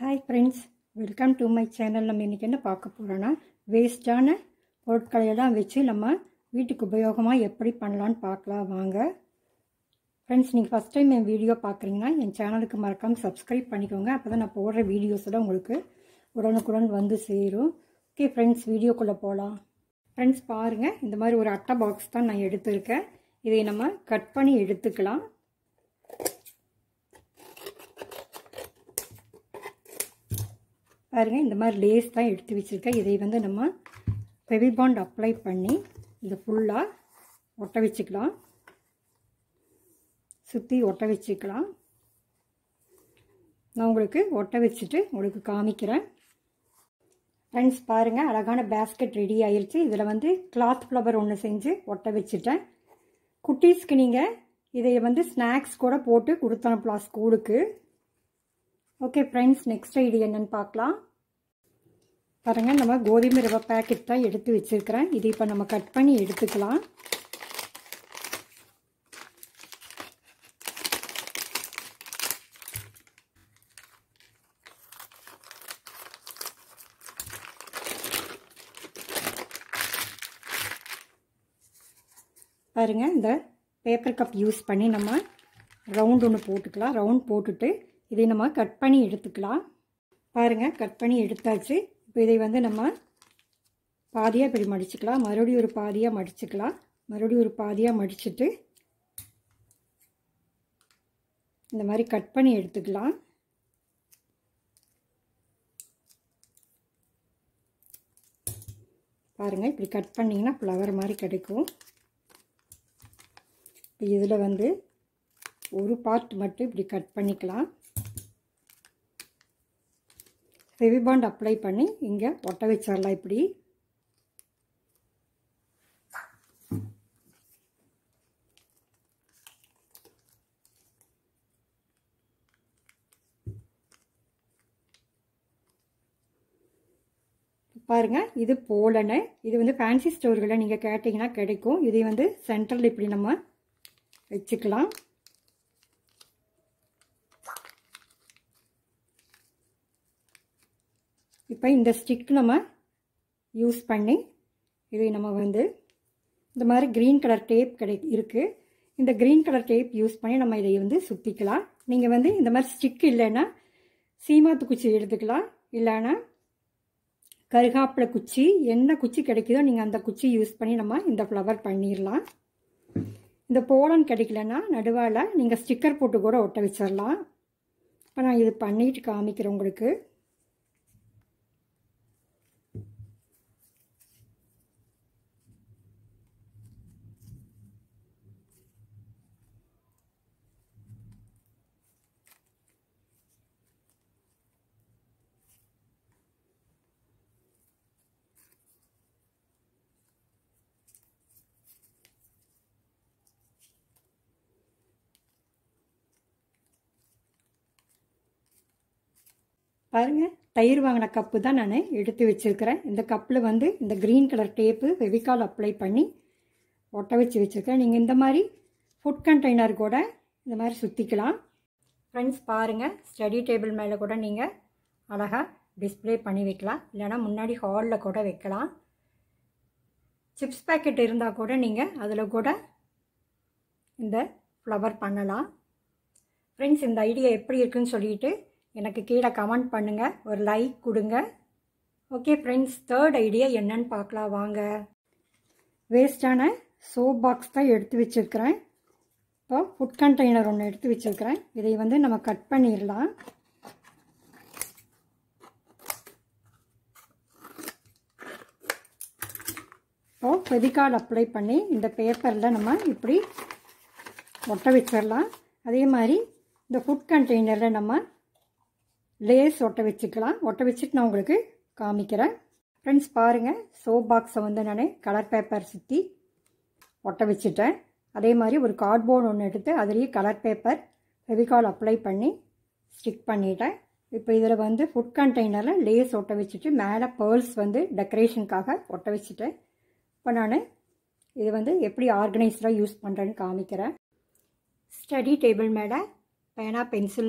Hi friends, welcome to my channel. நம்ம இன்னைக்கு என்ன பார்க்க போறோம்னா வேஸ்டான பொருட்களை எல்லாம் வச்சு நம்ம வீட்டுக்கு உபயோகமா எப்படி பண்ணலாம்னு பார்க்கலாம் வாங்க. Friends, நீங்க ஃபர்ஸ்ட் டைம் என் வீடியோ பார்க்கறீங்கன்னா என் சேனலுக்கு மறக்காம Subscribe பண்ணிக்கோங்க. அப்பதான் நான் போடுற வீடியோஸ் எல்லாம் உங்களுக்கு உடனுக்குடன் வந்து சேரும். ஓகே friends, வீடியோக்குள்ள போலாம். Friends பாருங்க, இந்த மாதிரி ஒரு அட்டை பாக்ஸ் தான் நான் எடுத்துர்க்கேன். இதை நம்ம கட் பண்ணி எடுத்துக்கலாம். பாருங்க, இந்த மாதிரி லேஸ் தான் எடுத்து வச்சிருக்கேன். இதை வந்து நம்ம ஃபெவிபாண்ட் அப்ளை பண்ணி இதை ஃபுல்லா ஒட்ட வச்சுக்கலாம். சுத்தி ஒட்ட வச்சுக்கலாம். நான் உங்களுக்கு ஒட்ட வச்சிட்டு உங்களுக்கு காமிக்கிறேன். ஃப்ரெண்ட்ஸ் பாருங்க, அழகான பேஸ்கெட் ரெடி ஆயிருச்சு. இதில் வந்து கிளாத் ஃப்ளவர் ஒன்று செஞ்சு ஒட்ட வச்சுட்டேன். குட்டீஸ்க்கு நீங்கள் இதை வந்து ஸ்நாக்ஸ் கூட போட்டு கொடுத்து அனுப்பலாம் ஸ்கூலுக்கு. ஓகே ஃப்ரெண்ட்ஸ், நெக்ஸ்ட் ஐடியா என்னன்னு பார்க்கலாம். பாருங்கள், நம்ம கோதுமை ரவை பேக்கெட் தான் எடுத்து வச்சுருக்கிறேன். இதை இப்போ நம்ம கட் பண்ணி எடுத்துக்கலாம். பாருங்கள், இந்த பேப்பர் கப் யூஸ் பண்ணி நம்ம ரவுண்ட் ஒன்று போட்டுக்கலாம். ரவுண்ட் போட்டுட்டு இதை நம்ம கட் பண்ணி எடுத்துக்கலாம். பாருங்கள், கட் பண்ணி எடுத்தாச்சு. இப்போ இதை வந்து நம்ம பாதியாக இப்படி மடிச்சுக்கலாம். மறுபடியும் ஒரு பாதியாக மடிச்சுக்கலாம். மறுபடியும் ஒரு பாதியாக மடிச்சுட்டு இந்த மாதிரி கட் பண்ணி எடுத்துக்கலாம். பாருங்கள், இப்படி கட் பண்ணிங்கன்னா ஃப்ளவர் மாதிரி கிடைக்கும். இப்போ இதில் வந்து ஒரு பார்ட் மட்டும் இப்படி கட் பண்ணிக்கலாம். ஃபெவிபாண்ட் அப்ளை பண்ணி இங்கே ஒட்ட வச்சிடலாம். இப்படி பாருங்க, இது போலன்னு இது வந்து ஃபேன்சி ஸ்டோர்களில் நீங்கள் கேட்டிங்கன்னா கிடைக்கும். இதை வந்து சென்டரில் இப்படி நம்ம வச்சுக்கலாம். இப்போ இந்த ஸ்டிக் நம்ம யூஸ் பண்ணி இதை நம்ம வந்து இந்த மாதிரி க்ரீன் கலர் டேப் இருக்குது. இந்த க்ரீன் கலர் டேப் யூஸ் பண்ணி நம்ம இதை வந்து சுற்றிக்கலாம். நீங்கள் வந்து இந்த மாதிரி ஸ்டிக் இல்லைன்னா சீமாத்து குச்சி எடுத்துக்கலாம். இல்லைன்னா கருகாப்பிலை குச்சி, என்ன குச்சி கிடைக்குதோ நீங்கள் அந்த குச்சி யூஸ் பண்ணி நம்ம இந்த ஃப்ளவர் பண்ணிடலாம். இந்த போலன் கிடைக்கலன்னா நடுவால் நீங்கள் ஸ்டிக்கர் போட்டு கூட ஒட்ட வச்சிடலாம். இப்போ நான் இது பண்ணிட்டு காமிக்கிறேன் உங்களுக்கு. பாருங்கள், தயிர் வாங்கின கப்பு தான் நான் எடுத்து வச்சுருக்கிறேன். இந்த கப்பில் வந்து இந்த green colour tape Fevicol apply பண்ணி ஒட்ட வச்சு வச்சுருக்கேன். நீங்கள் இந்த மாதிரி ஃபுட் கண்டெய்னர் கூட இந்த மாதிரி சுற்றிக்கலாம். ஃப்ரெண்ட்ஸ் பாருங்கள், ஸ்டடி டேபிள் மேலே கூட நீங்கள் அழகாக டிஸ்பிளே பண்ணி வைக்கலாம். இல்லைனா முன்னாடி ஹாலில் கூட வைக்கலாம். சிப்ஸ் பேக்கெட் இருந்தால் கூட நீங்கள் அதில் கூட இந்த ஃப்ளவர் பண்ணலாம். ஃப்ரெண்ட்ஸ், இந்த ஐடியா எப்படி இருக்குன்னு சொல்லிட்டு எனக்கு கீழே கமெண்ட் பண்ணுங்கள், ஒரு லைக் கொடுங்க. ஓகே ஃப்ரெண்ட்ஸ், தேர்ட் ஐடியா என்னன்னு பார்க்கலாம் வாங்க. வேஸ்டான சோப் பாக்ஸ் தான் எடுத்து வச்சுருக்கிறேன். இப்போ ஃபுட் கண்டெய்னர் ஒன்று எடுத்து வச்சுருக்கிறேன். இதை வந்து நம்ம கட் பண்ணிடலாம். இப்போ ஃபெவிகால் அப்ளை பண்ணி இந்த பேப்பரில் நம்ம இப்படி ஒட்ட வச்சிடலாம். அதே மாதிரி இந்த ஃபுட் கண்டெய்னரில் நம்ம லேஸ் ஒட்ட வச்சுக்கலாம். ஒட்ட வச்சுட்டு நான் உங்களுக்கு காமிக்கிறேன். ஃப்ரெண்ட்ஸ் பாருங்கள், சோப் பாக்ஸை வந்து நான் கலர் பேப்பர் சுற்றி ஒட்ட வச்சுட்டேன். அதே மாதிரி ஒரு கார்ட்போர்டு ஒன்று எடுத்து அதுலேயே கலர் பேப்பர் ஃபெவிகால் அப்ளை பண்ணி ஸ்டிக் பண்ணிட்டேன். இப்போ இதில் வந்து ஃபுட் கண்டெய்னரில் லேஸ் ஒட்ட வச்சுட்டு மேலே பேர்ல்ஸ் வந்து டெக்கரேஷனுக்காக ஒட்ட வச்சுட்டேன். இப்போ நான் இது வந்து எப்படி ஆர்கனைஸ்டாக யூஸ் பண்ணுறேன்னு காமிக்கிறேன். ஸ்டடி டேபிள் மேலே பேனா பென்சில்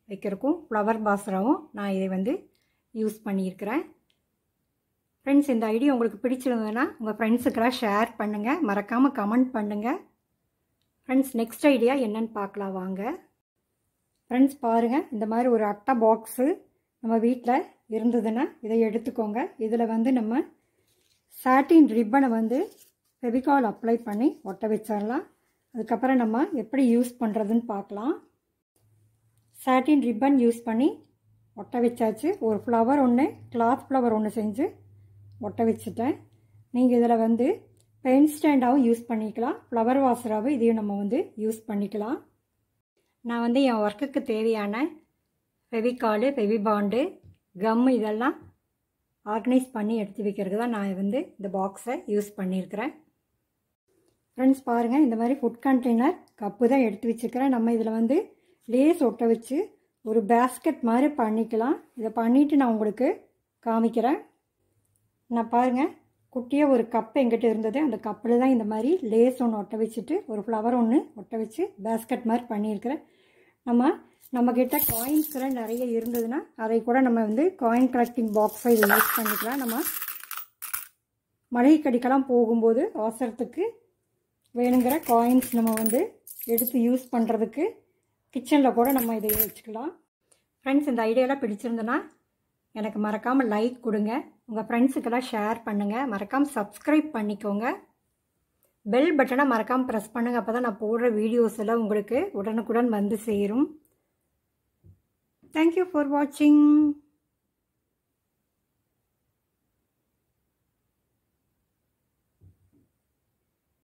வைக்கிறதுக்கும் ஃப்ளவர் பாஸ்கெட்டாகவும் நான் இதை வந்து யூஸ் பண்ணியிருக்கிறேன். ஃப்ரெண்ட்ஸ், இந்த ஐடியா உங்களுக்கு பிடிச்சிருந்ததுன்னா உங்கள் ஃப்ரெண்ட்ஸுக்கெல்லாம் ஷேர் பண்ணுங்கள், மறக்காமல் கமெண்ட் பண்ணுங்கள். ஃப்ரெண்ட்ஸ், நெக்ஸ்ட் ஐடியா என்னன்னு பார்க்கலாம் வாங்க. ஃப்ரெண்ட்ஸ் பாருங்கள், இந்த மாதிரி ஒரு அட்டை பாக்ஸு நம்ம வீட்டில் இருந்ததுன்னா இதை எடுத்துக்கோங்க. இதில் வந்து நம்ம சாட்டின் ரிப்பனை வந்து ஃபெவிகால் அப்ளை பண்ணி ஒட்ட வச்சிடலாம். அதுக்கப்புறம் நம்ம எப்படி யூஸ் பண்ணுறதுன்னு பார்க்கலாம். சாட்டின் ரிப்பன் யூஸ் பண்ணி ஒட்ட வச்சாச்சு. ஒரு ஃப்ளவர் ஒன்று, கிளாத் ஃப்ளவர் ஒன்று செஞ்சு ஒட்ட வச்சுட்டேன். நீங்கள் இதில் வந்து பென் ஸ்டாண்டாகவும் யூஸ் பண்ணிக்கலாம், ஃப்ளவர் வாசராகவும் இதையும் நம்ம வந்து யூஸ் பண்ணிக்கலாம். நான் வந்து என் ஒர்க்குக்கு தேவையான ஃபெவிகாலு, ஃபெவிபாண்டு, கம்மு இதெல்லாம் ஆர்கனைஸ் பண்ணி எடுத்து வைக்கிறது தான் நான் வந்து இந்த பாக்ஸை யூஸ் பண்ணியிருக்கிறேன். ஃப்ரெண்ட்ஸ் பாருங்கள், இந்த மாதிரி ஃபுட் கண்டெய்னர் கப்பு தான் எடுத்து வச்சுருக்கிறேன். நம்ம இதில் வந்து லேஸ் ஒட்ட வச்சு ஒரு பேஸ்கெட் மாதிரி பண்ணிக்கலாம். இதை பண்ணிவிட்டு நான் உங்களுக்கு காமிக்கிறேன். நான் பாருங்கள், குட்டியாக ஒரு கப் எங்கிட்ட இருந்தது. அந்த கப்பில் தான் இந்த மாதிரி லேஸ் ஒன்று ஒட்ட வச்சுட்டு ஒரு ஃப்ளவர் ஒன்று ஒட்ட வச்சு பேஸ்கெட் மாதிரி பண்ணியிருக்கிறேன். நம்மக்கிட்ட காயின்ஸ்லாம் நிறைய இருந்ததுன்னா அதை கூட நம்ம வந்து காயின் கலெக்டிங் பாக்ஸை இதில் யூஸ் பண்ணிக்கலாம். நம்ம மளிகை கடைக்கெல்லாம் போகும்போது அவசரத்துக்கு வேணுங்கிற காயின்ஸ் நம்ம வந்து எடுத்து யூஸ் பண்ணுறதுக்கு கிச்சனில் கூட நம்ம இதை வச்சுக்கலாம். ஃப்ரெண்ட்ஸ், இந்த ஐடியாலாம் பிடிச்சிருந்ததுன்னா எனக்கு மறக்காமல் லைக் கொடுங்க, உங்கள் ஃப்ரெண்ட்ஸுக்கெல்லாம் ஷேர் பண்ணுங்கள், மறக்காமல் சப்ஸ்கிரைப் பண்ணிக்கோங்க, பெல் பட்டனை மறக்காமல் ப்ரெஸ் பண்ணுங்கள். அப்போ தான் நான் போடுற வீடியோஸ் எல்லாம் உங்களுக்கு உடனுக்குடன் வந்து சேரும். தேங்க்யூ ஃபார் வாட்சிங்.